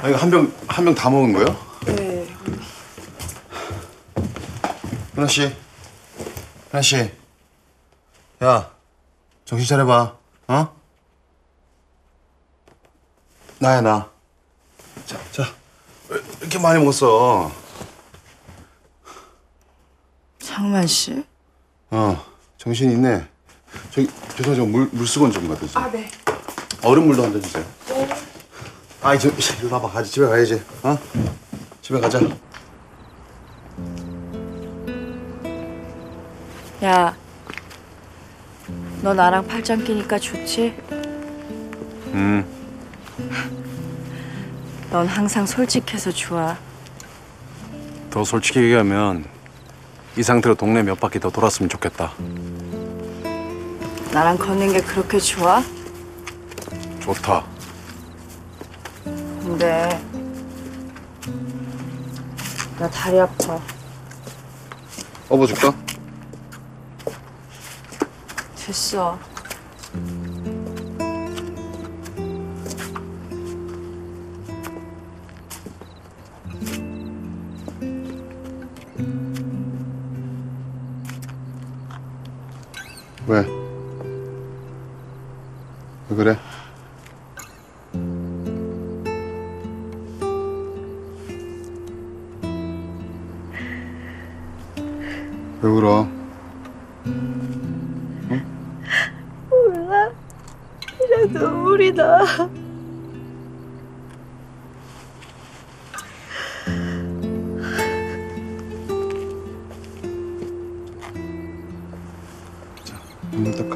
아, 이거 한 병 다 먹은 거예요? 네. 현아 씨. 현아 씨. 야, 정신 차려봐. 어? 나야, 나. 자. 왜 이렇게 많이 먹었어? 장만 씨? 정신 있네. 저기, 죄송하지만 물수건 좀 갖다 주세요. 아, 네. 얼음물도 한 잔 주세요. 네. 아이, 이리 와봐. 가지, 집에 가야지. 어? 집에 가자. 야, 너 나랑 팔짱 끼니까 좋지? 넌 항상 솔직해서 좋아. 더 솔직히 얘기하면 이 상태로 동네 몇 바퀴 더 돌았으면 좋겠다. 나랑 걷는 게 그렇게 좋아? 좋다. 근데 나 다리 아파. 업어줄까? 됐어. 왜? 왜 그래? 왜 울어? 몰라. 그냥 눈물이 나. 눈물 닦아.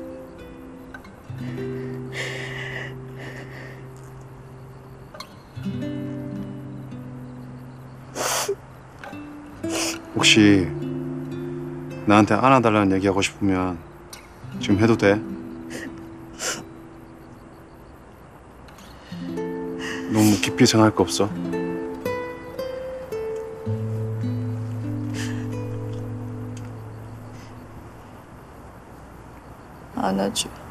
혹시 나한테 안아달라는 얘기하고 싶으면 지금 해도 돼. 너무 깊이 생각할 거 없어. 안아줘.